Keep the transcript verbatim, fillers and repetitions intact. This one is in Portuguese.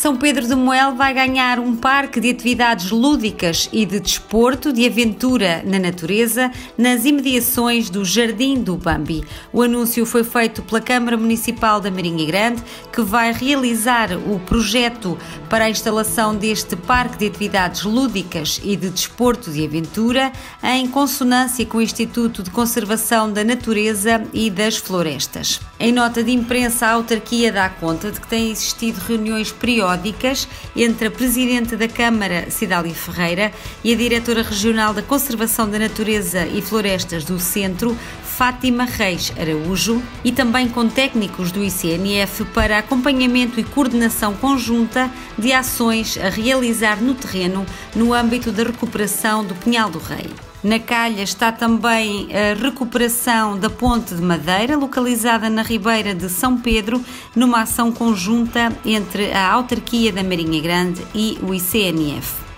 São Pedro de Moel vai ganhar um parque de atividades lúdicas e de desporto, de aventura na natureza, nas imediações do Jardim do Bambi. O anúncio foi feito pela Câmara Municipal da Marinha Grande, que vai realizar o projeto para a instalação deste parque de atividades lúdicas e de desporto de aventura, em consonância com o Instituto de Conservação da Natureza e das Florestas. Em nota de imprensa, a autarquia dá conta de que têm existido reuniões periódicas entre a Presidente da Câmara, Cidália Ferreira, e a Diretora Regional da Conservação da Natureza e Florestas do Centro, Fátima Reis Araújo, e também com técnicos do I C N F para acompanhamento e coordenação conjunta de ações a realizar no terreno no âmbito da recuperação do Pinhal do Rei. Na calha está também a recuperação da Ponte de Madeira, localizada na Ribeira de São Pedro, numa ação conjunta entre a autarquia da Marinha Grande e o I C N F.